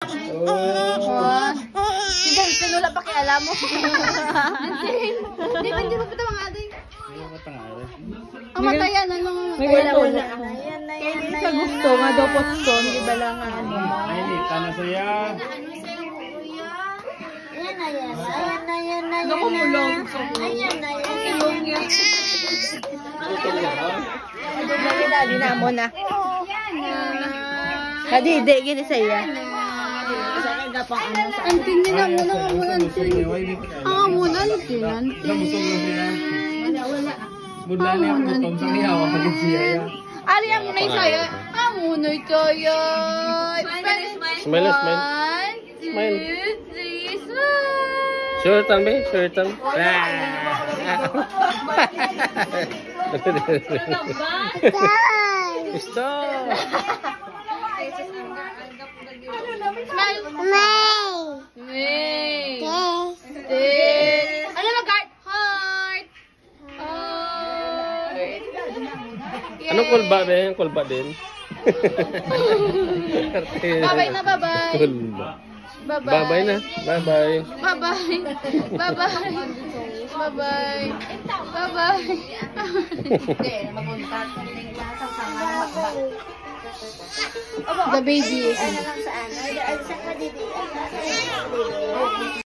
Sige, sinula pa kaya alam mo. Di ba, hindi mo pita mga aday? Ang matayan, anong... May wala. Sa gusto nga daw po ito, hindi ba lang ano. Ay, tanong saya. Ayan na. Naku mulong. Ayan na. Dali na mo na. Kadide, gini saya. Antin nila muna ka muna. Muna, antin. Mula niya ako itong sa niya, wakagin siya ya. Ari ang muna yung saya. Muna yung saya. Smile. Smile. 1, 2, 3, smile. Sure tan, be? Sure tan. Stop. Smile. May. Ano mag-heart? Heart. Anong kulba din? Kulba din. Bye-bye na, bye-bye. Kulba. Bye-bye. Bye-bye na. Bye-bye. Bye-bye. Bye-bye. Bye-bye. Bye-bye. The baby is... Saan? Saan ka dito?